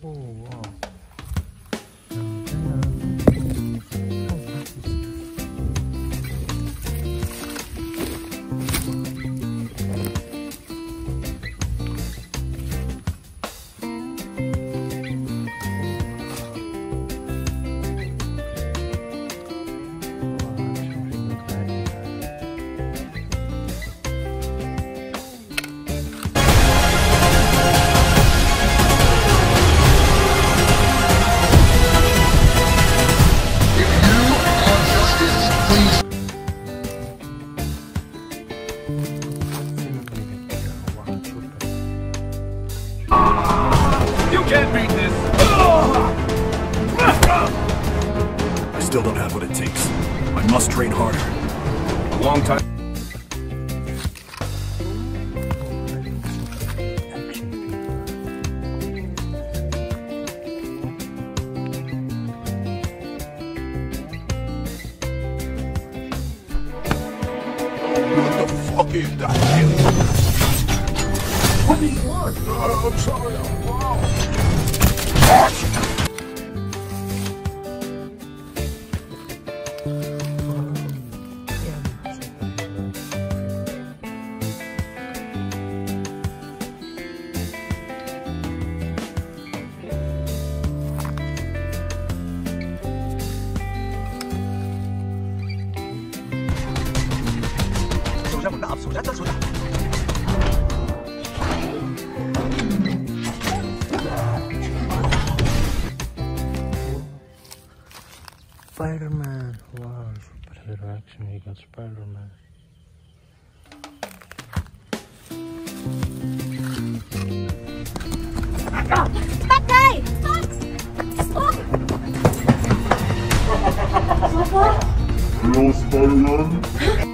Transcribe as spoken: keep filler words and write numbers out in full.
Oh, wow. You can't beat this! I still don't have what it takes. I must train harder. A long time. What the fuck is that? What do you want? Uh, I'm sorry, I'm wrong. Spider-Man. Wow, superhero action. We got Spider-Man. Bad guy! Hello, Spider-Man.